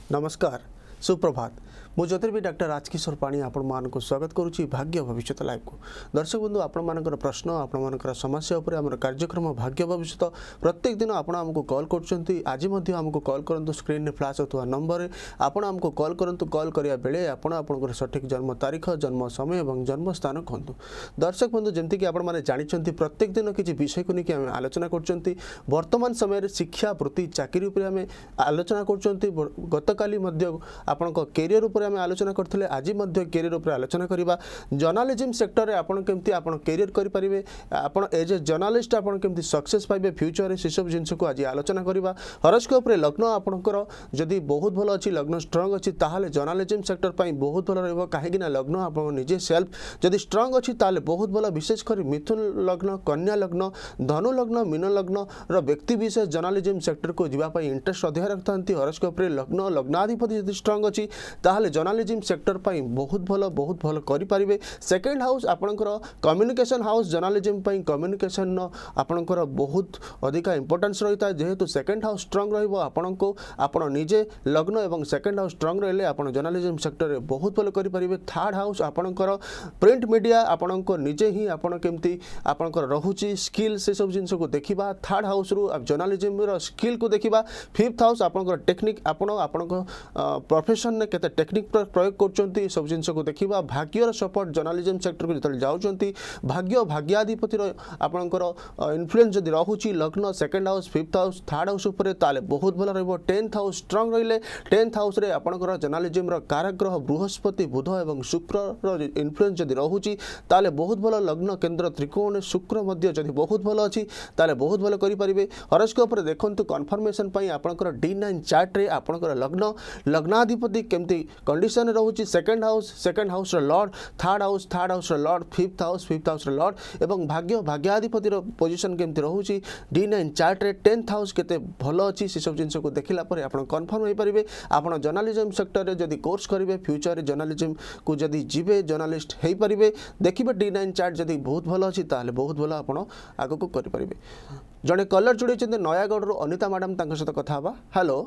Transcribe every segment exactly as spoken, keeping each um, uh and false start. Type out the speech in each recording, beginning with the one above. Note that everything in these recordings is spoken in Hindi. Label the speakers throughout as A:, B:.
A: नमस्कार सुप्रभात मु ज्योतिर्विद डॉक्टर राजकिशोर पाणी आपण मानक स्वागत करुच्ची भाग्य भविष्य लाइव को दर्शक बंधु आपण मानकर प्रश्न आपण मानकर समस्या उपर आम कार्यक्रम भाग्य भविष्य प्रत्येक दिन आपण आमको कॉल करछंती आज मध्य आमको कॉल करंतु स्क्रीन रे फ्लैश होतवा नंबर आपण आमको कॉल करंतु कॉल करिया बेले आपण आपनकर सठिक जन्म तारीख जन्म समय एवं जन्म स्थान कहतु दर्शक बंधु जेमति कि आपण माने जानिछंती प्रत्येक दिन किछि विषय को नेकी हम आलोचना करछंती वर्तमान समय रे शिक्षा वृत्ति चाकरी उपर हम आलोचना करछंती गतकाली मध्य आपनक कैरियर उपर आम आलोचना करते आज कैरियर उपर आलोचना करवा जर्नालिज्म सेक्टर में आपन केमती आपन कैरियर करें आपन एज ए जर्नालिस्ट आपन केमती सक्सेस पाइबे फ्यूचर से सब जिनस को आज आलोचना करवा हॉरोस्कोप रे लग्न आपनकर जदि बहुत भल अच्छी लग्न स्ट्रांग अच्छी ताहले जर्नालिज्म सेक्टर पर बहुत भल रहिबो काहेकि ना लग्न आपन निजे सेल्फ जदि स्ट्रांग अच्छी ताहले बहुत भल विशेष कर मिथुन लग्न कन्या लग्न धनु लग्न मीन लग्न रो व्यक्ति विशेष जर्नालिज्म सेक्टर को जीवा पई इंटरेस्ट अधिक रखथांती हॉरोस्कोप रे लग्न लग्नाधिपति जदि स्ट्रांग अच्छी ताहले जर्नालिज्म सेक्टर पाई बहुत भल बहुत भल करि परिबे सेकंड हाउस आपनकर कम्युनिकेशन हाउस जर्नालिज्म पाई कम्युनिकेशन आपनकर बहुत अधिक इंपोर्टेंस रहिता जेहेतु सेकंड हाउस स्ट्रांग रहइबो आपनको आपण निजे लग्न एवं सेकंड हाउस स्ट्रांग रहले आपण जर्नालिज्म सेक्टर रे बहुत भल करि परिबे थर्ड हाउस आपनकर प्रिंट मीडिया आपनको निजे ही आपण केमती आपनकर रहुची स्किल से सब जिंस को देखिबा थर्ड हाउस रु जर्नालिज्म रो स्किल को देखिबा फिफ्थ हाउस आपनकर टेक्निक आपण आपनको प्रोफेशन ने केते टेक्निक प्रयोग कर सब जिन को देखा भाग्यर सपोर्ट जर्नालिज्म सेक्टर को जो जाऊँच भाग्य भाग्याधिपति आपंकर इन्फ्लुएंस जदि रोचे लग्न second house fifth house third house उपर ताले बहुत भल रही टेन्थ हाउस स्ट्रांग रही टेन्थ हाउस रे आपंकर जर्नालिज्म काराग्रह बृहस्पति बुध और शुक्र इन्फ्लुएंस जदि रोचे ताले बहुत भल लग्न केन्द्र त्रिकोण शुक्र जदि बहुत भल अच्छी ताले बहुत भल करेंगे हॉरोस्कोप रे देखंतु कन्फर्मेशन आपंकर डी नाइन चार्ट रे आपंकर लग्न लग्नाधिपति केमती कंडीशन रोचे second house second house lord third house third house lord fifth house fifth house lord एवं भाग्य भाग्याधिपति पोजीशन केमती रोचे डी नाइन चार्ट रे टेन्थ हाउस केते भल अच्छी से सब जिनस को देखला पर आप कन्फर्म हो पारे आप जर्नालिज्म सेक्टर में जदि कोर्स करेंगे फ्यूचर जर्नालिज्म को जदि जीवे जर्नालिस्ट हो पारे देखिए डी नाइन चार्ट जदि बहुत भल अच्छी ताले बहुत भल आप आग को करेंगे जड़े कलर जोड़ी नयागढ़ अनिता मैडम सहित कथा हेलो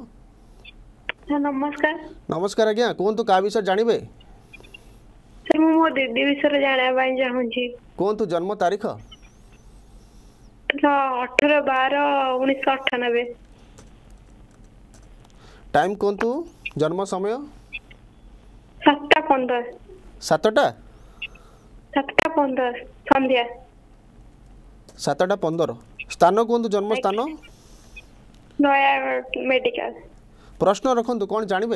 B: नमस्कार
A: नमस्कार आज्ञा कहतु क्या विषय जानवे
B: सर मो दीदी विषय जाना चाहूँगी
A: कहतु जन्म तारीख
B: अठारह बारह उन्नीस अठानबे
A: टाइम कहतु जन्म समय
B: सातटा पंदर
A: सातटा
B: सातटा पंदर संध्या
A: सातटा पंदर स्थान कहतु जन्म स्थान
B: नयागढ़ मेडिकल
A: प्रश्न रखु कौन जानवे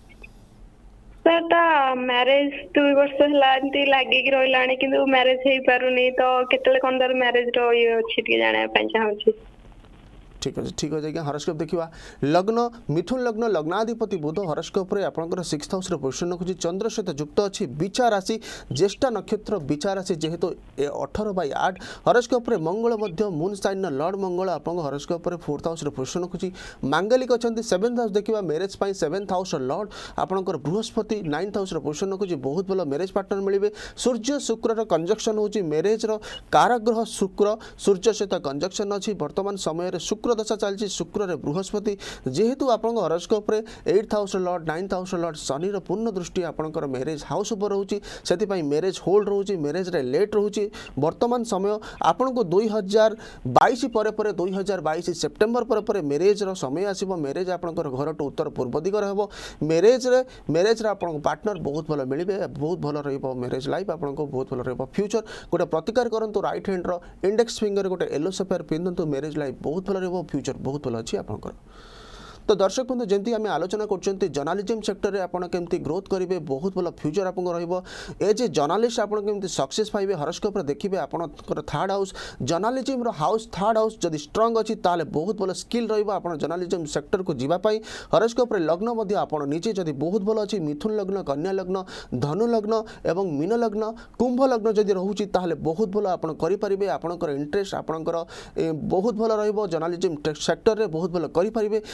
B: सर ता मैरिज दुई वर्ष है लगे रहा कि मैरिज हो पारुनी तो केतले कौन तार मैरिज रो ये अच्छी जाना चाहूँगी
A: ठीक अच्छे ठीक अच्छे आज्ञा हॉरोस्कोप देखा लग्न मिथुन लग्न लग्नाधिपति बुध हॉरोस्कोप रे आपनकर सिक्स्थ हाउस रे पोजिशन रखुची चंद्र सहित युक्त अच्छी बिचा राशि ज्येष्ठ नक्षत्र बिचा राशि जेहेतु अठारह बै आठ हॉरोस्कोप रे मंगल मध्य मून साइन लॉर्ड मंगल आपन हॉरोस्कोप रे फोर्थ हाउस रे पोजिशन रखुची मांगलिक अच्छी सेवेन्थ हाउस देखा मैरेज पाई सेवेन्थ हाउस लॉर्ड आपनकर बृहस्पति नाइन्थ हाउस रे पोजिशन रखुची बहुत भल मैरेज पार्टनर मिलिबे सूर्य शुक्र रो कंजक्शन होची मैरेज रो काराग्रह शुक्र सूर्य सहित कंजक्शन अच्छी वर्तमान समय रे शुक्र दशा चलती शुक्र रे बृहस्पति जेहेतु आपन हॉरोस्कोप रे eighth house lord ninth house lord Shani रो पूर्ण दृष्टि आपनकर मैरेज हाउस ऊपर रोची सेति पई मैरेज होल्ड रोची मैरेज रे लेट रोची वर्तमान समय आपन को दो हज़ार बाईस परे परे दो हज़ार बाईस सेप्टेम्बर परे परे मैरेज रो समय आसीबो मैरेज आपनकर घर तो उत्तर पूर्व दिगरे हेबो मैरेज रे मैरेज रे आपन पार्टनर बहुत भलो मिलिबे बहुत भलो रहइबो मैरेज लाइफ आपन को बहुत भलो रहइबो फ्यूचर गोटे प्रतिकार करंतु राइट हैंड रो इंडेक्स फिंगर गोटे येलो सफेयर पिंदंतु मैरेज लाइफ बहुत भलो रहइबो फ्यूचर बहुत भल अच्छी आपंकर तो दर्शक बंधु जमी आम आलोचना कर जर्नालिज्म सेक्टर में आपड़ केमती ग्रोथ करेंगे बहुत भल फ्यूचर आपको एज ए जर्नालिस्ट आपड़ सक्सेस पाइबे हॉरोस्कोप रे देखिए आपंकर third house journalism house third house जदि स्ट्रांग अच्छी ताले बहुत भल स्किल रहा जर्नालिज्म सेक्टर को जीवाई हॉरोस्कोप रे लग्न आपड़ निजे जदि बहुत भल अच्छी मिथुन लग्न कन्या लग्न धनु लग्न एवं मीन लग्न कुंभ लग्न जदि रोचे ताले बहुत भल आपड़ करेंगे आपंकर इंटरेस्ट आपंकर बहुत भल रजर्नालिज्म सेक्टर में बहुत भल करेंगे भाग्य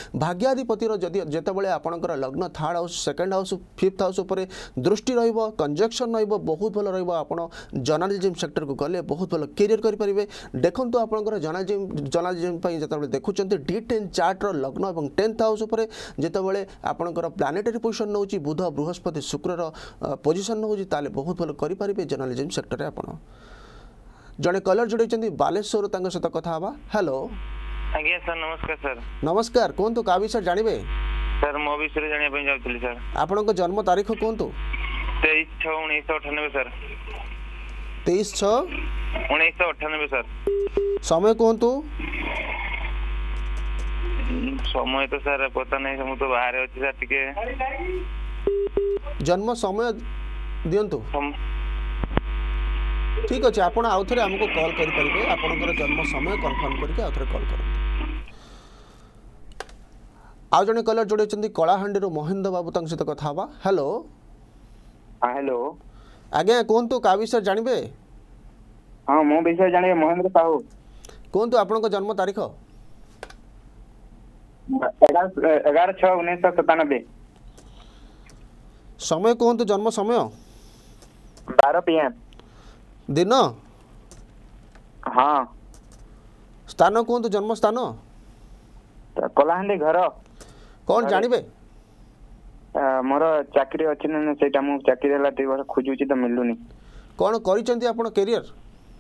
A: भाग्याधिपतिर जदि जेतेबेले आपणकर लग्न third house second house fifth house उपर दृष्टि रहिबो कंजक्शन रहिबो बहुत भल रहिबो आपण जर्नलिज्म सेक्टर को गले बहुत भल कैरियर करि परिबे देखंतु आपणकर जर्नलिज्म जर्नलिज्म पई जेतेबेले देखुचंती डी टेन चार्ट रो लग्न एवं टेंथ हाउस उपर जेतेबेले आपणकर प्लानेटरी पोजिशन नउची बुध बृहस्पति शुक्र रो पोजिशन नउची ताले बहुत भल करि परिबे जर्नलिज्म सेक्टर रे आपण जड़े कलर जोड़ी बालेश्वर सहित कथा हवा हेलो
C: आज्ञा सर नमस्कार सर
A: नमस्कार कौन तो का विषय जानवे
C: सर मो विषय जानिया पे जाउतली सर
A: आपन जन्म तारीख कौन तो
C: तेईस छह उन्नीस सौ अठानबे सर
A: तेईस छह
C: उन्नीस सौ अठानबे सर
A: समय कौन तो
C: समय तो सर पता नहीं हम तो बाहर अछि सर टिके
A: जन्म समय दियंतु ठीक अच्छे आप आउ थे आमको कॉल करेंगे आपंकर जन्म समय कन्फर्म करके आउ थे कॉल करें आउ जड़े कलर जोड़ी कलाहांडी महेंद्र बाबू सहित कथा हवा हेलो
C: हेलो
A: आज्ञा कौन तो का विषय जानवे
C: हाँ मो विषय जानवे महेंद्र साहू
A: कौन तो आपन जन्म तारीख
C: एगार छह उन्नीस सौ सतानबे
A: समय कौन तो जन्म समय
C: बारह पी एम
A: दिन
C: हाँ
A: स्थान कौन तो जन्म स्थान
C: कलाहांडी घर
A: कौन जानवे
C: मोर चाकरी अच्छी ना सेटा मु चाकरी हला ती वर्ष खोजुची तो मिलुनी
A: कौन करिसंती आपण कैरियर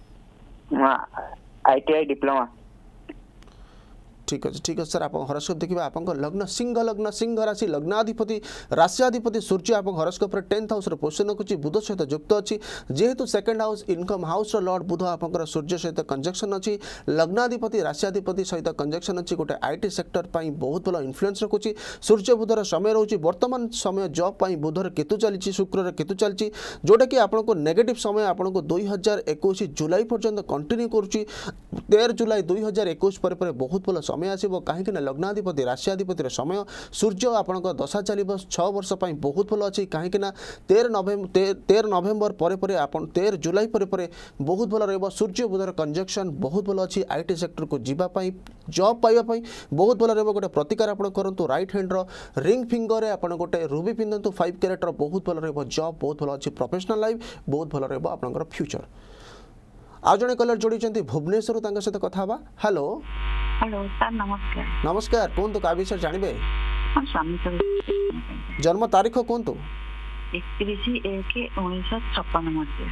C: आईटीआई डिप्लोमा
A: ठीक अच्छे ठीक अच्छे सर आप हरस्कोप देखिए आप लग्न सिंह लग्न सिंह राशि लग्नाधिपति राशियाधिपति सूर्य आप हरस्कोप टेन्थ हाउस पोजिशन रखुच्छी बुध सहित युक्त अच्छी जेहेतु second house income house lord Budh आप सूर्य सहित कंजक्शन अच्छी लग्नाधिपति राशियाधिपति सहित कंजक्शन अच्छी गोटे आईटी सेक्टर पर बहुत भल इन्फ्लुएंस रखुच्छी सूर्य बुधर समय रोचे बर्तमान समय जॉब पर बुधर केतु चली शुक्र केतु चलती जोटा कि आपको नेगेटिव समय आपको दुई हजार एक जुलाई पर्यंत कंटिन्यू करुच्ची तेरह जुलाई दुई हजार एक बहुत भल समय आसो कहीं लग्नाधिपति राशियाधिपति समय सूर्य आपण दशा चलो छः वर्ष बहुत भल अच्छी कहीं तेरह नवेम्बर तेरह नवेम्बर पर आप तेरह जुलाई पर बहुत भल रहा सूर्य बुधर कंजक्शन बहुत भल अच्छी आईटी सेक्टर को जीवाई जॉब पाइबापी बहुत भल रहा गोटे प्रतिकार आप करूँ राइट हैंड्र रिंग फिंगर आप गोटे रूबी पिंधु फाइव कैरेटर बहुत भल रहा जॉब बहुत भल अच्छी प्रोफेशनल लाइफ बहुत भल रहा आपंकर फ्यूचर आज जड़े कलर जोड़ी भुवनेश्वर सहित कथा हेलो
D: हेलो सर नमस्कार
A: नमस्कार कौन तो का विषय जानवे जन्म तारीख कौन तो
D: इकतीस एक उन्नीस सौ छप्पन मसीहा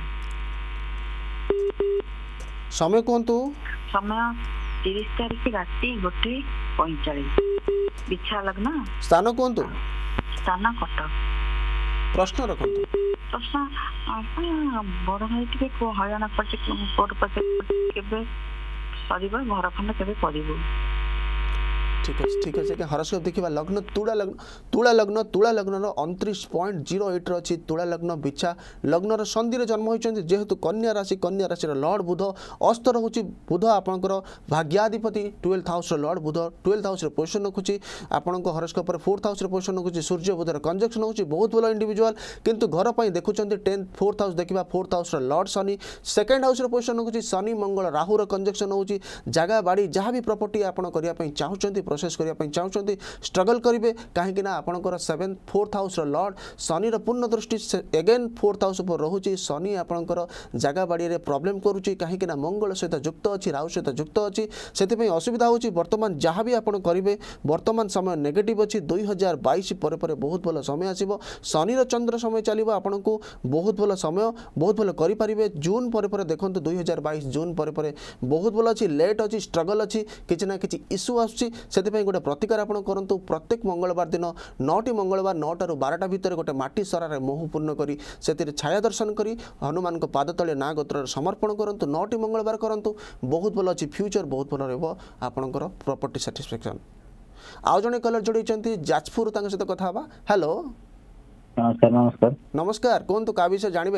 A: समय कौन तो
D: समय तीस तारीख राति गोटे पैंचाश बिछा लग्न
A: स्थान कौन तो
D: स्थान कटक
A: प्रश्न रखु
D: प्रश्न बड़ भाई टे हईराण कर सर घर खंड के पड़ू
A: ठीक अच्छे ठीक अच्छे हरस्कोप देखा लग्न तुला लग्न तुला लग्न तुला लग्न उनतीस पॉइंट जीरो एट रही तुला लग्न बिछा लग्न संधि जन्म होती जेहेतु कन्या राशि कन्या राशि लॉर्ड बुध अस्त रोचे बुध आपंकर भाग्याधिपति twelfth house lord Budh twelfth house position रखुच्छी आपण हरस्कोप फोर्थ हाउस पोजिशन रखुच्छी सूर्य बुधर कंजक्शन होची बहुत भल इंडिविजुआल किंतु घर पर देखुं टेन्थ फोर्थ हाउस देखा fourth house lord Shani second house position रखुच्छी शनि मंगल राहुर कंजक्शन होची जगह बाड़ी जहाँ भी प्रॉपर्टी आपड़ करने चाहते प्रोसेस करने चाहते स्ट्रगल करेंगे कहीं आपंकर seventh fourth house lord Shani पूर्ण दृष्टि एगेन फोर्थ हाउस पर रोचे शनि आपंकर जगह बाड़ी में प्रॉब्लम करुच्ची कहीं मंगल सहित युक्त अच्छी राहु सहित युक्त अच्छी से असुविधा होची बर्तमान जहाँ भी आप करेंगे बर्तमान समय नेगेटिव अच्छी दुई हजार बैश पर बहुत भल समय आसो शनि चंद्र समय चलो आपन को बहुत भल समय बहुत भल करेंगे जून पर देखो दुई हजार बैश जून पर बहुत भल अच्छी लेट अच्छी स्ट्रगल अच्छी किसी ना कि इश्यू आसूँ से गोटे प्रतिकार आप करूँ प्रत्येक मंगलवार दिन नौटी मंगलवार नौटू बारटा भितर गोटे माटी सरार मोह पूर्ण कर छाया दर्शन कर हनुमान को पाद तले ना गोत्र समर्पण करूँ नौटी मंगलवार करूँ बहुत भल अच्छी फ्यूचर बहुत भल रहा प्रॉपर्टी सैटिस्फैक्शन आउ जड़े कलर जोड़ी जाजपुर सहित कथा हवा हेलो
E: नमस्कार नमस्कार
A: नमस्कार कौन तो का विषय जानवे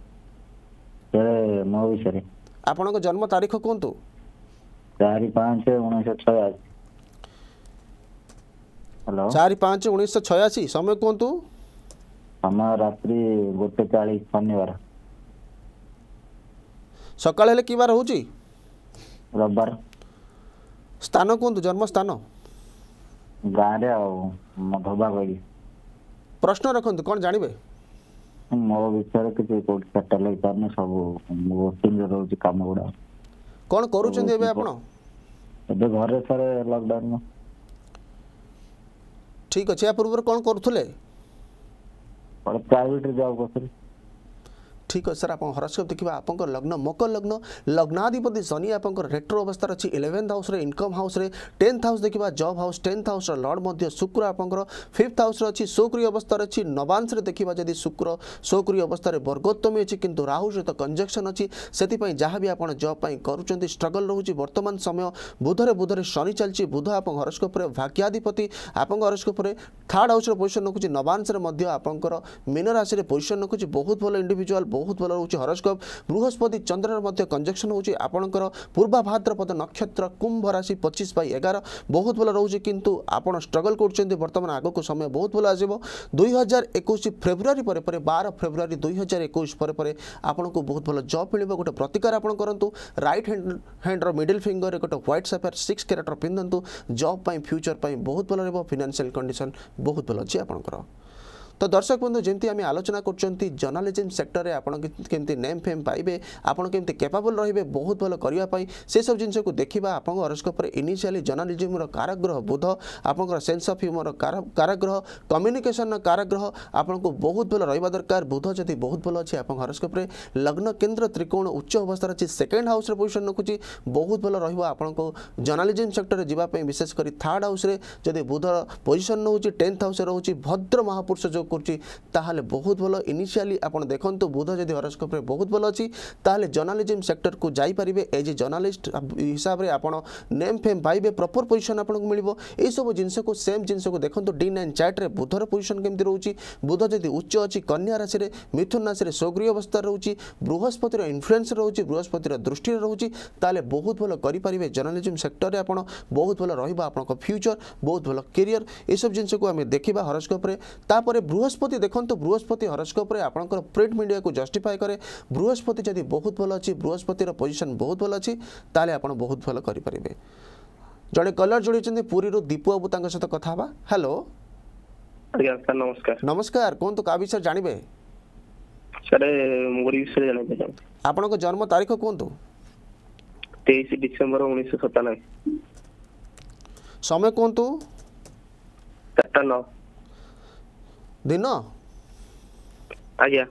E: मो विषय
A: आपण जन्म तारीख कौन तो
E: चार पाँच उन्नीस सौ छयासी हेलो
A: चार पाँच उन्नीस सौ छयासी समय कौन तो
E: समय रात्रि गोटे चालीस शनिवार
A: सकाळ हेले कि बार होची
E: रविवार
A: स्थान कौन तो जन्म स्थान
E: गाँव रे आ धोबा कही
A: प्रश्न रखंतु कोन जानिबे
E: मो विषय किसी कोड सेटल होई पारने सब वर्किंग रे रहउची काम गुडा
A: कोन करूचंदी एबे आपण
E: एबे घरे सारे लॉकडाउन में
A: ठीक अछि या पूर्व कोन करूथले
E: और प्राइवेट जॉब करथि
A: ठीक है सर आप हॉरोस्कोप देखिबा आपन लग्न मकर लग्न लग्नाधिपति शनि आपन रेट्रो अवस्था अछि इलेवेंथ हाउस रे इनकम हाउस रे टेंथ हाउस देखिबा जॉब हाउस टेंथ हाउस रो लॉर्ड मध्य शुक्र आपन फिफ्थ हाउस रे अछि शोक्रिय अवस्था रे अछि नवांश रे देखिबा जदी शुक्र शोक्रिय अवस्था रे वर्गोत्तमी अछि किंतु राहु सहित कंजक्शन अछि सेति पई जहां भी आपन जॉब पई करूचंती स्ट्रगल रहउची वर्तमान समय बुध रे बुध रे शनि चलची बुध आपन हॉरोस्कोप रे भाग्याधिपति आपन हॉरोस्कोप रे थर्ड हाउस रे पोजीशन रखुची नवांश रे मध्य आपन मीन राशि रे पोजीशन रखुची बहुत भलो इंडिविजुअल बहुत भलो होची हॉरोस्कोप बृहस्पति चंद्र मध्य कंजक्शन होची आपनकर पूर्वा भाद्रपद नक्षत्र कुंभ राशि पच्चीस बाई एगारह बहुत भलो रहउची किंतु आपण स्ट्रगल करछन्ती वर्तमान आगो को समय बहुत भलो आसीबो दुई हजार इक्कीस फेब्रुआरी परे परे बारह फेब्रुआरी दुई हजार इक्कीस परे परे आपण को बहुत भलो जॉब मिलिबो गोटे प्रतिकार आपण करंतु राइट हैंड हैंड रो मिडिल फिंगर रे गोटे व्हाइट सफेयर सिक्स कैरेक्टर पिंदंतु जॉब पई फ्यूचर पई बहुत भलो रहबो फाइनेंशियल कंडीशन बहुत भलो अछि आपनकर तो दर्शक बंधु जमती आम आलोचना करछन्ती जर्नलिज्म सेक्टर रे आपण केमती नेम फेम पाइबे आपण केमती कैपेबल रहिबे बहुत भलो करिया पई से सब जिंस को देखिबा आपण हॉरोस्कोप रे इनिशियली जर्नलिज्म रो कारग्रह बुध आपण सेंस ऑफ ह्यूमर कारग्रह कम्युनिकेशन रो कारग्रह आपण को बहुत भलो रहिबा दरकार बुध जदी बहुत भलो अछि आपण हॉरोस्कोप रे लग्न केंद्र त्रिकोण उच्च अवस्था अछि सेकंड हाउस रे पोजीशन रखुची बहुत भलो रहिबा आपण को जर्नलिज्म सेक्टर रे जिबा पई विशेष करी थर्ड हाउस रे जदी बुध पोजीशन रहउची टेंथ हाउस रे रहउची भद्र महापुरुष जो करछि ताहाले बहुत भलो इनिशियली आपण देखंतु बुध जदी हॉरोस्कोप रे बहुत भलो अछि ताहाले जर्नलिज्म सेक्टर को जाई परिबे एज ए जर्नलिस्ट हिसाब रे आपण नेम फेम पाइबे प्रॉपर पोजीशन आपण को मिलिबो ए सब जिंस को सेम जिंस को देखंतु डी नाइन चार्ट रे बुध रो पोजीशन केमति रहउची बुध जदी उच्च अछि कन्या राशि रे मिथुन राशि रे सोग्रिय अवस्था रहउची बृहस्पति रो इन्फ्लुएंस रहउची बृहस्पति रो दृष्टि रहउची ताहाले बहुत भलो करि परिबे जर्नलिज्म सेक्टर रे आपण बहुत भलो रहिबा आपण को फ्यूचर बहुत भलो करियर ए सब जिंस को हमें देखिबा हॉरोस्कोप रे तापरे बृहस्पति देखंतु बृहस्पति हॉरोस्कोप रे आपनकर प्रिंट मीडिया को जस्टिफाई करे बृहस्पति जदी बहुत भलो अछि बृहस्पति रो पोजीशन बहुत भलो अछि ताले आपण बहुत भलो करि परिबे जड़े कलर जोड़ी चंदी पूरी रो दीपु बाबू तांग सहित कथा बा हेलो
F: आज्ञा सर नमस्कार
A: नमस्कार कोन तो का विषय जानिबे
F: सर मोर विषय जानिबे चाहू
A: आपण को जन्म तारीख कोन तो
F: तेईस दिसंबर उन्नीस सौ सत्तानवे
A: समय कोन तो
F: चार नौ
A: दिन
F: आज्ञा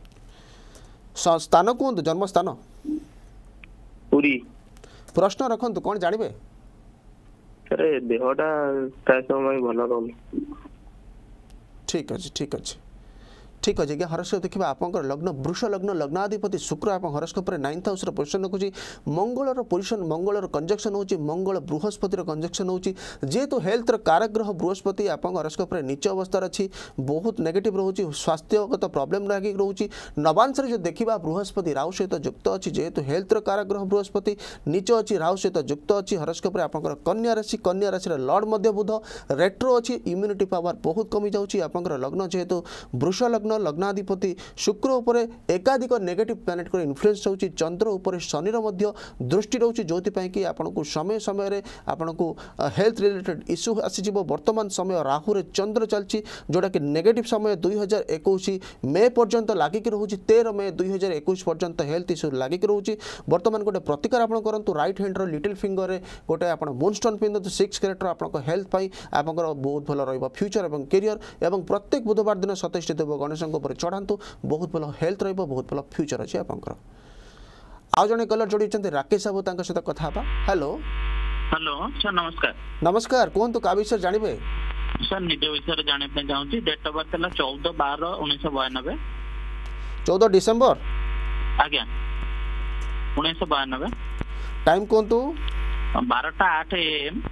A: स्थान कोन तो जन्म स्थान
F: पुरी
A: प्रश्न रखंतु कोन जानिबे
F: सर देहटा प्राय समय भल रहनी
A: ठीक अछि ठीक अछि ठीक अच्छे क्या हॉरोस्कोप देखिए आपंकर लग्न वृष लग्न लग्नाधिपति शुक्र आप हॉरोस्कोप रे नाइन्थ हाउस पोजिशन रखुची मंगल पोजिशन मंगल कंजक्शन होची मंगल बृहस्पति कंजक्शन होची जेहेतु हेल्थ कारग्रह बृहस्पति आप हॉरोस्कोप रे नीच अवस्था अच्छी बहुत नेगेटिव रोची स्वास्थ्यगत प्रॉब्लम लगी रोची नवांश जो देखा बृहस्पति राहु सहित युक्त अच्छी जेहेतु हेल्थ कारग्रह बृहस्पति नीच अच्छी राहु सहित युक्त अच्छी हॉरोस्कोप रे आपंकर कन्या राशि कन्या राशि लॉर्ड मध्य बुध रेट्रो अच्छी इम्यूनिटी पावर बहुत कमी जाऊँगी आपंकर लग्न जेहेतु वृष लग्न लग्नाधिपति शुक्र उपर एकाधिक नेगेटिव प्लैनेट को इन्फ्लुएंस होची चंद्र उपर शनिर मध्य दृष्टि रोची जोथि कि आपको समय समय रे आपको हेल्थ रिलेटेड इश्यू आसीजिवो वर्तमान समय राहु रे चंद्र चलची जोड़ा कि नेगेटिव समय दुई हजार इक्कीस मे पर्यंत लागिक रोची तेरह मे दुई हजार इक्कीस पर्यंत हेल्थ इश्यू लागिक रोची वर्तमान गोटे प्रतिकार आप करंतु राइट हैंड रो लिटिल फिंगर रे गोटे आप मूनस्टोन पिंधु सिक्स कैरेक्टर आपको हेल्थ पाई आपंकर बहुत भल रहिबो फ्यूचर एवं करियर एवं प्रत्येक बुधवार दिन सतीश देव गणेश चढ़ातु बहुत भल हेल्थ रहिबो बहुत भल फ्यूचर अच्छे आपंकर आउ जने कलर जोड़ी राकेश बाबू तांक सहित कथा बा हेलो
G: हेलो सर नमस्कार
A: नमस्कार कोन तो का विषय जानिबे
G: सर निज विषय जाने पे चाहूची डेट ऑफ बर्थ है चौदह बारह उन्नीस सौ बयानबे
A: चौदह डिसेंबर
G: आज्ञा उन्नीस सौ बयानबे
A: टाइम कोन तो
G: बारह आठ एम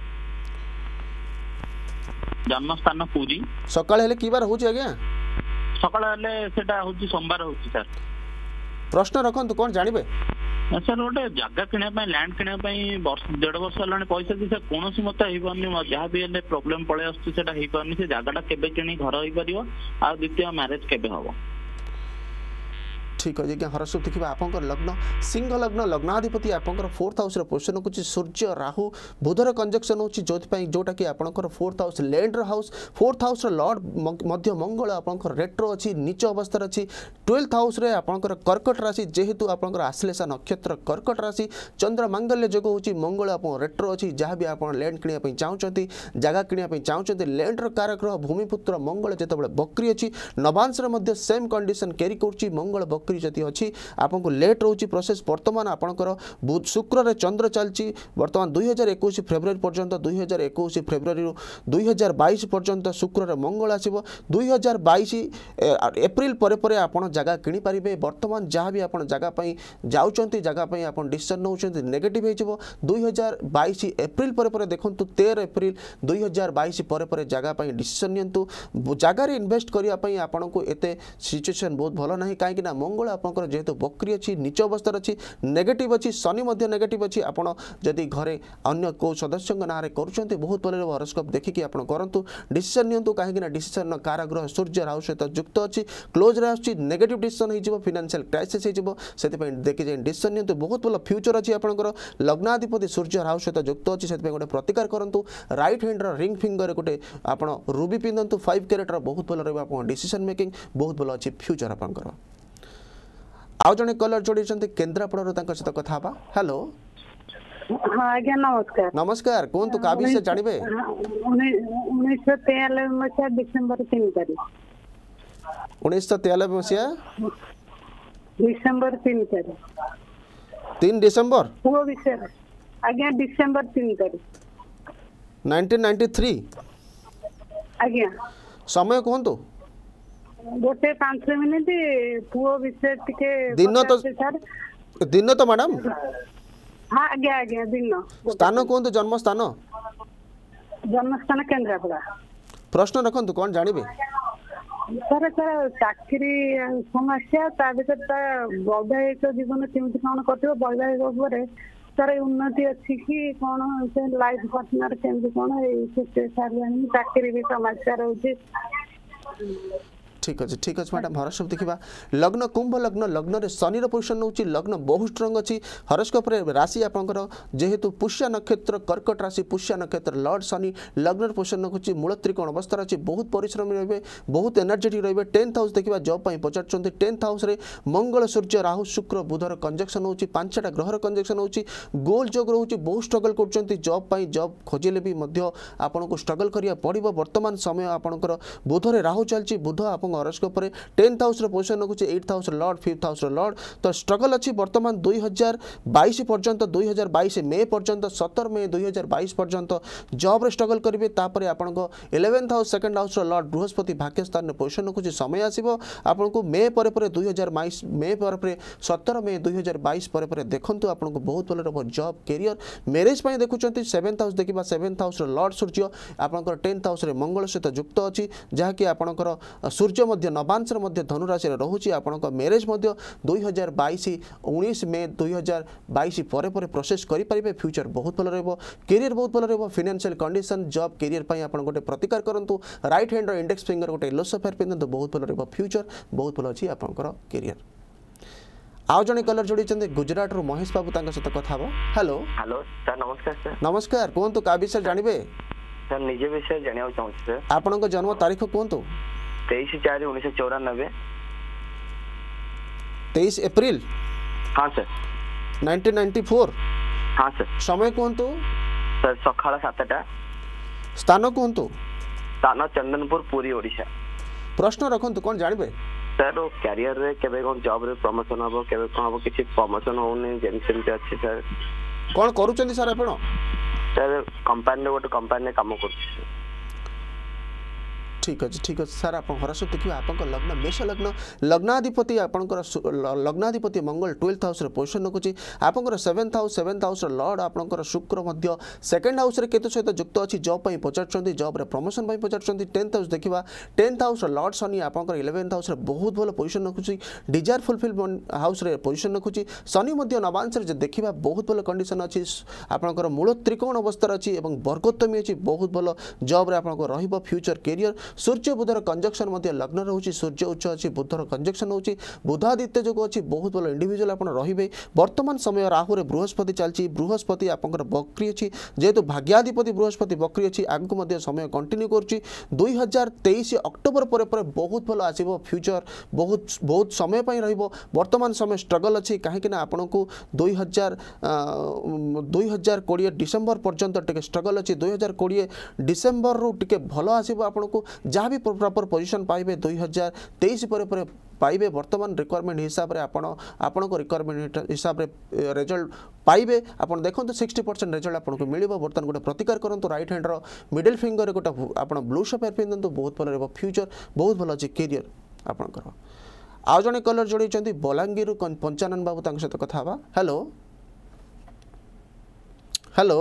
G: जन्म स्थान पुरी
A: सकाळ हेले की बार होची आज्ञा
G: सकाळ हेले सेटा होची सोमवार होची सर
A: प्रश्न रखंतु कोन जानिबे
G: सर गोटे जगह किणा लैंड किणा वर्ष डेढ़ वर्ष है पैसा कि कौन मत हो जहाँ भी हेल्ले प्रोब्लेम पलि आसटा हो पारनी से जगहटा केबे किणी घर हो पार आ द्वितीय मैरेज केबे हम
A: ठीक अच्छे आज्ञा हरस्वती देखा आप लग्न सिंह लग्न लग्नाधिपति आप फोर्थ हाउस पोजिशन रखुच्छी सूर्य राहु बुधर कंजक्शन होची जोटा कि आपंकर fourth house land house fourth house lord मध्य मंगल आपंकर रेट्रो अच्छी नीच अवस्था अच्छी ट्वेल्थ हाउस रे आपंकर कर्कट राशि जेहेतु आपंकर आश्लेषा नक्षत्र कर्कट राशि चंद्र मांगल्य जोग होची मंगल आप रेट्रो अच्छी जहाँ भी आप लैंड किणापी चाहते जगह किणापी चाहते लैंड रग्रह भूमिपुत्र मंगल जिते बकरी अच्छी नवांश सेम कंडीशन कैरी कर मंगल बकरी जति अच्छी आपको लेट रोचे प्रोसेस बर्तमान आपंकर शुक्र रे चंद्र चलती बर्तमान दुई हजार एक फेब्रुआरी पर्यंत दुई हजार एक फेब्रुआरी दुई हजार बैश पर्यंत शुक्र रे मंगल आसो दुई हजार बैश एप्रिल पर पर आपड़ जगह किनीपारे बर्तमान जहाँ भी आप जगह जाऊँच जगह आप डिसीजन नौ नेगेटिव हो दुई हजार बैश एप्रिल पर पर देखो तेरह एप्रिल दुई हजार बैश पर पर जगह डिसीजन नियंतु जगार इन्वेस्ट करने आपन को एते सिचुएशन बहुत भल ना कहीं मंगल आपंकर जेहेतु बकरी अच्छी नीच अवस्था अच्छी नेगेटिव अच्छी शनि नेगेटिव अच्छी आपड़ जदि घरे अन्य को सदस्य ना कर बहुत भल हॉरोस्कोप देखिए आप करूँ डिसीजन नियंतु कहीं डिसीजन काराग्रह सूर्य राहु सहित युक्त अच्छी क्लोज रे आसुची नेगेटिव डिसीजन हो फाइनेंशियल क्राइसिस हो देखिए जाए डिसीजन नियंतु बहुत भल फ्यूचर अच्छी आपंकर लग्नाधिपति सूर्य राहु सहित युक्त अच्छी से गोटे प्रतिकार करूँ राइट हैंड रिंग फिंगर गोटे आप रूबी पिंधु फाइव कैरेटर बहुत भल रहा डिसीजन मेकिंग बहुत भल अच्छी फ्यूचर आपंकर आउ जड़े कलर जोड़ी केन्द्रापड़ा सहित कथा हेलो
H: हाँ आज्ञा नमस्कार
A: नमस्कार कहतु का विषय जानवे
H: उन्नीस तेयानबे मसीहा डिसेम्बर तीन तारीख
A: उन्नीस तेयानबे मसीहा
H: डिसेम्बर तीन तारीख
A: तीन डिसेम्बर
H: पुओ विषय आज्ञा डिसेम्बर तीन तारीख
A: नाइंटीन नाइंटी थ्री
H: आज्ञा
A: समय कहतु
H: गोटे पांच मिनिट पुओ विषय टिके
A: दिन तो दिन तो मैडम
H: हाँ आज्ञा आज्ञा दिन
A: स्थान कहतु जन्म स्थान
H: जन्म स्थान केन्द्रापड़ा
A: प्रश्न रखु कौन जानवे
H: सर सर चाकरी समस्या ता भीतर वैवाहिक जीवन केमती कौन कर वैवाहिक सर उन्नति अच्छी कि कौन से लाइफ पार्टनर केमती कौन चाकरी भी समस्या रोचे
A: ठीक अच्छे ठीक अच्छे मैडम हरस्कोप देखा लग्न कुंभ लग्न लग्न रे शनि पोजिशन होची लग्न बहुत स्ट्रंग अच्छी हरस्कोप राशि आपंकर जेहेतु पुष्य नक्षत्र कर्कट राशि पुष्य नक्षत्र लॉर्ड शनि लग्न पोजिशन रखुच्छी मूल त्रिकोण अवस्था अच्छी बहुत परिश्रमी रहे बहुत एनर्जेटिक रहे टेन्थ हाउस देखा जॉब पचार टेन्थ हाउस रे मंगल सूर्य राहु शुक्र बुधर कंजक्शन होची पांचटा ग्रहर कंजक्शन होची गोल जोग रोचे बहुत स्ट्रगल कर जॉब जॉब खोजिले भी आपन को स्ट्रगल करिया पड़िबो वर्तमान समय आपनकर बुधरे राहु चलची बुध आप हॉरोस्कोप टेन्थ हाउस पोजिशन रखुच्छे eighth house lord fifth house lord तो स्ट्रगल अच्छी बर्तमान दुई हजार बैश पर्यंत दुई हजार बैश मे पर्यंत सतर मे दुई हजार बैश पर्यंत जॉब रे स्ट्रगल करेंगे तापर आपण eleventh house second house lord Brihaspati भाग्य स्थान में पोजिशन रखुच्छे समय आसो आपको मे पर पर दुई हजार बैश मे पर पर सतर मे दुई हजार बैश पर पर देखूँ आपको बहुत भल रहा जॉब कैरियर मैरेज देखुं सेवेन्थ हाउस देखा सेवेन्थ हाउस लॉर्ड सूर्य आपंकर टेन्थ हाउस मंगल सहित युक्त अच्छी जहाँकि आपंकर सूर्य नवांश धनु राशि रोचे आपंक मैरेज दुई हजार बैश उन्नीस मे दुई हजार बैश पर पर प्रोसेस करेंगे फ्यूचर बहुत भल रहा कैरियर बहुत भल रहा फाइनेंशियल कंडीशन जॉब कैरियर पर आप गोटे प्रतिकार करूँ राइट हैंड इंडेक्स फिंगर गोटे येलो सफेयर पिंधु बहुत भल रहा फ्यूचर बहुत भल अच्छी आपंकर कैरियर आउ जड़े कलर जोड़ी गुजरात रू महेश बाबू सहित कथा हेलो
F: हेलो सर नमस्कार सर
A: नमस्कार कहतु का विषय जानवे
F: सर निजे विषय जाना चाहूँ सर
A: आपन जन्म तारीख कहतु
F: तेईस चार उन्नीस चौरानबे
A: तेईस एप्रिल
F: हाँ सर
A: नाइंटीन नाइंटी फोर
F: हाँ सर
A: समय कहतु
F: सर सकाल सातटा
A: स्थान कहतु
F: स्थान चंदनपुर पुरी ओडिशा
A: प्रश्न रखु कौन जानवे
F: सर कैरियर रे केबे कौन जॉब रे प्रमोशन हबो केबे कौन हबो किछि प्रमोशन होउनी जेनसेम ते अछि सर
A: कौन करूचंदी सर आपण
F: सर कंपनी रे गोटे कंपनी रे काम करछि
A: ठीक अच्छे ठीक अच्छे सर आप हरस्वती देखिए आप लग्न मेष लग्न लग्नाधिपति आपंकर लग्नाधिपति मंगल ट्वेल्थ हाउस पोजिशन रखुच्छी आपंकर seventh house seventh house lord आपंकर शुक्र सेकेंड हाउस केतु सहित युक्त अच्छी जॉब पचार जॉब रे प्रमोशन पचार टेन्थ हाउस देखा टेन्थ हाउस लॉर्ड शनि आपंकर इलेवेन्थ हाउस बहुत भल पोजिशन रखुच्छी डिजायर फुलफिल हाउस पोजिशन रखुच्छी शनि नवांश देखा बहुत भल कंडीशन अच्छी आपंकर मूल त्रिकोण अवस्था अच्छी वर्गोत्तमी अच्छी बहुत भल जॉब रे आपंकर फ्यूचर कैरियर सूर्य बुधर कंजक्शन लग्न रोचे सूर्य उच्च अच्छी बुधर कंजक्शन होची बुधादित्य जो अच्छी बहुत भल इंडिविजुअल आप रे वर्तमान समय राहु बृहस्पति चलती बृहस्पति आपंकर बक्री अच्छी जेहेतु भाग्याधिपति बृहस्पति बक्री अच्छी आगक समय कंटिन्यू करुच्ची दुई हजार तेईस अक्टोबर पर, पर बहुत भल आसो फ्यूचर बहुत बहुत समय वर्तमान समय स्ट्रगल अच्छी कहीं आपण को दुई हजार दुई हजार कोड़े डिसेम्बर पर्यंत टे स्ट्रगल अच्छी दुई हजार कोड़े डिसेम्बर रू टे भल आसो आपन को जहाँ भी प्रॉपर पोजिशन पाइबे दुई हजार तेईस पर, पर पाइबे वर्तमान रिक्वायरमेंट हिसाब से आपण आपण को रिक्वायरमेंट हिसाब से रिजल्ट पाइबे आपण देखो सिक्सटी परसेंट रिजल्ट आपको मिल बर्तमान गोटे प्रतिकार करूँ राइट हैंड मिडिल फिंगर गोटे आप ब्लू शेप पिंधु बहुत भल रहा फ्यूचर बहुत भल अच्छी कैरियर आपंकर आउ जड़े कलर जोड़ी बलांगीर पंचानन बाबू सहित कथा हवा हेलो हेलो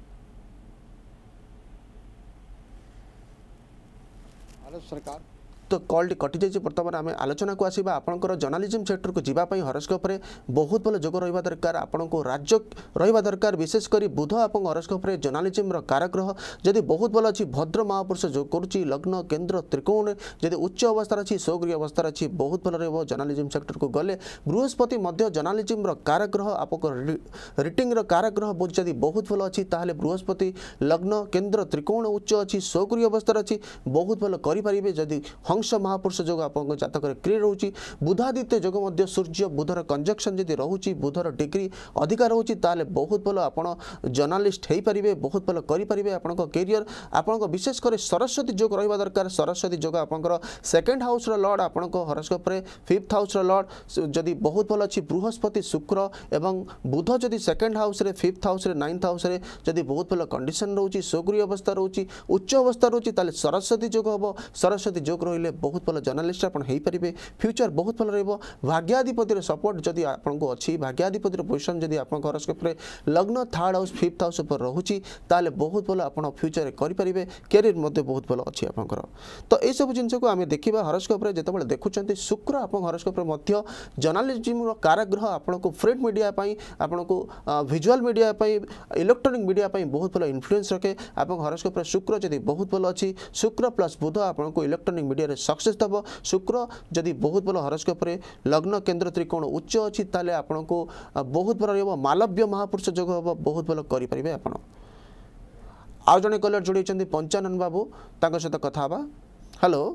A: हेलो सरकार तो कॉल टी कटि जाइए बर्तमान आम आलोचना को आसवा आपंकर जर्नालिज्म सेक्टर को जीवाई हॉरोस्कोप रे बहुत भल जोग रहा दरकार आपन को राज्य रहा दरकार विशेषकर बुध आप हॉरोस्कोप रे जर्नालिज्म कारग्रह जदि बहुत भल अच्छी भद्र महापुरुष जो करुच्ची लग्न केन्द्र त्रिकोण जदि उच्च अवस्था अच्छी सौग्रीय अवस्था अच्छी बहुत भल रहा जर्नालिज्म सेक्टर को गले बृहस्पति जर्नालिज्म कारग्रह आप रिटिंग कारग्रह जदि बहुत भल अच्छी ताहले बृहस्पति लग्न केन्द्र त्रिकोण उच्च अच्छी सौग्रीय अवस्था अच्छी बहुत भल करेंगे जदि हंस महापुरुष जोग आप जातक क्रिय रोचे बुधादित्य जोग सूर्य बुधर कंजक्शन जदि रोचे बुधर डिग्री अधिका रोचे ताले बहुत भल आप जर्नालीस्ट हो पारे बहुत भल करेंगे आपण कैरियर आपण विशेषकर सरस्वती जोग रहा दरकार सरस्वती जोग आपंकर सेकेंड हाउस लॉर्ड आपण हॉरोस्कोप रे फिफ्थ हाउस लॉर्ड जदि बहुत भल अच्छी बृहस्पति शुक्र एवं बुध जदि सेकेंड हाउस रे फिफ्थ हाउस रे नाइन्थ हाउस रे जदि बहुत भल कंडीशन रोचे सौग्रीय अवस्था रोचे उच्च अवस्था रोचे ताले सरस्वती जोग हम सरस्वती जोग रही बहुत भल जर्नालीस्ट आप फ्यूचर बहुत भल रहा भाग्याधिपति सपोर्ट जदि आपको अच्छी भाग्याधिपति पोजिशन जदि आप हॉरोस्कोप रे लग्न थर्ड हाउस फिफ्थ हाउस पर रोचे ताले बहुत भल आप फ्यूचर करेंगे कैरियर बहुत भल अच्छी आपंकर तो यह सब जिन को आम देखा हॉरोस्कोप रे जिते देखुं शुक्र आप हॉरोस्कोप रे जर्नालिज्म कारग्रह आपन को प्रिंट मीडिया आपन को विजुअल मीडिया इलेक्ट्रोनिक मीडिया बहुत भल इन्फ्लुएंस रखे आप हॉरोस्कोप रे शुक्र जदि बहुत भल अच्छी शुक्र प्लस बुध आपन को इलेक्ट्रोनिक मीडिया रे सक्सेस दब शुक्र जदि बहुत भल हॉरोस्कोप रे लग्न केन्द्र त्रिकोण उच्च अच्छी ताले आपन को बहुत भल रहा मालव्य महापुरुष जोग हम बहुत भल करेंगे आप आउ जड़े कलर जोड़ी पंचानन बाबू तांको सहित कथा हवा हेलो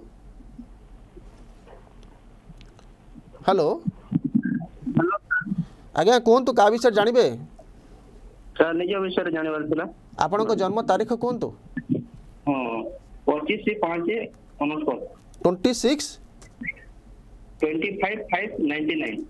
A: हेलो आज्ञा कहतु क्या विषय जानवे
C: सर निज विषय जानवर
A: आपण जन्म तारीख कहतु
C: पच्चीस पाँच उनसठ
A: twenty six
C: twenty five five ninety nine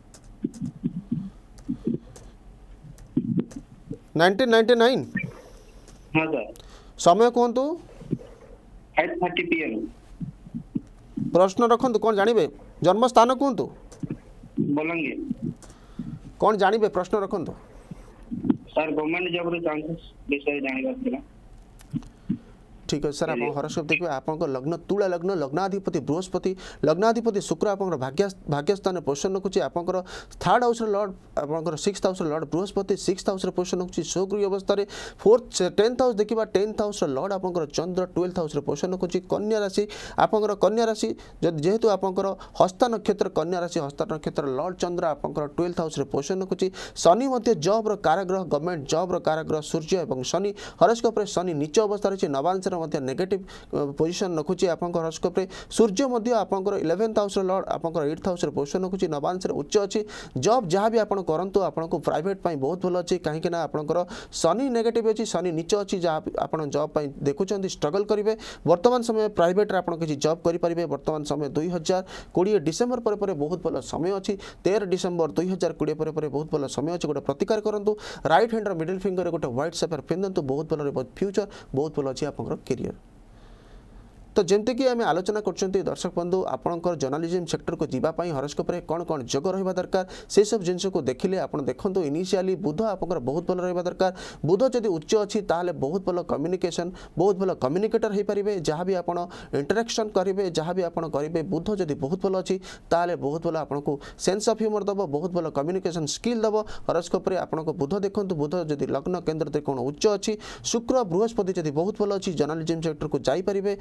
A: nineteen ninety nine
C: हाँ सर
A: समय कहतु
C: फाइव थर्टी पी एम
A: प्रश्न रखु कौन जानवे जन्म स्थान कहतु
C: बलांगीर
A: कौन जानवे प्रश्न रखु
C: सर गवर्नमेंट जॉब रे चांसेस विषय जानवर
A: ठीक है सर आप हॉरोस्कोप देखिए आपन लग्न तुला लग्न लग्नाधिपति बृहस्पति लग्नाधिपति शुक्र आप भाग्य भाग्यस्थान पोजिशन रखुच्छे आपंकर थर्ड हाउस लॉर्ड आप सिक्स हाउस लॉर्ड बृहस्पति सिक्स हाउस पोजिशन रखुच्छे सौग्रीय अवस्था फोर्थ टेन्थ हाउस देखा टेन्थ हाउस लॉर्ड आपंकर चंद्र ट्वेल्थ हाउस पोजिशन रखुच्छे कन्या राशि आपंकर कन्या राशि जेहेतु आपंकर हस्ता नक्षत्र कन्या राशि हस्ता नक्षत्र लॉर्ड चंद्र आपंकर ट्वेल्थ हाउस पोजिशन रखुच्छे शनि जॉब कारग्रह गवर्नमेंट जॉब कारग्रह सूर्य और शनि हॉरोस्कोप रे शनि नीच अवस्था रही नवांश नेगेटिव पोजिशन रखुच्छे आप हॉरोस्कोप रे सूर्य आपंकर इलेवेन्थ हाउस लॉर्ड आपंकर एट्थ हाउस पोजिशन रखुच्छे नवांश उच्च अच्छी जॉब जहाँ भी आपन करंतु आपको प्राइवेट पाई बहुत भल अच्छी कहीं आपंकर शनि नेगेटिव अच्छी शनि नीच अच्छी जहाँ आप जॉब देखुं स्ट्रगल करेंगे वर्तमान समय प्राइवेट आप किसी जॉब करेंगे वर्तमान समय दुई हजार कोड़े डिसेम्बर पर, पर बहुत भल समय अच्छी तेरह डिसेम्बर दुई हजार कोड़े पर, पर बहुत भल समय अच्छी गोटे प्रतिकार करूँ राइट हैंड मिडिल फिंगर गोटे व्हाइट सेपर पिंधु बहुत भल रहा फ्यूचर बहुत भल अच्छी आप कैरियर तो जमती कि आम आलोचना कर दर्शक बंधु आपंकर जर्नालिज्म सेक्टर को जीवाई हॉरोस्कोप रे कौन कौन जोग रहा दरकार से सब जिनस को देखिले आप देखो इनिशियली बुध आपंकर बहुत भल रहा दरकार बुध जदि उच्च अच्छी ताले बहुत भल कम्युनिकेशन बहुत भल कम्युनिकेटर हो पारे जहाँ भी आप इंटरेक्शन करेंगे जहाँ भी आप करेंगे बुध जदि बहुत भल अच्छी ताले बहुत भल आपको सेंस ऑफ ह्यूमर दब बहुत भल कम्युनिकेशन स्किल दब हॉरोस्कोप रे आपको बुध देखो बुध जदि लग्न केन्द्र त्रिकोण उच्च अच्छी शुक्र बृहस्पति जदि बहुत भल अच्छी जर्नालिज्म सेक्टर को जापारे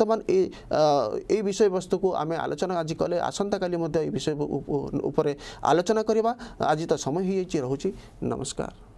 A: बर्तमान ए विषय वस्तु को आम आलोचना आज कले आसंता काली मध्य ए विषय उपरे आलोचना करवा आज तो समय ही रोचे नमस्कार।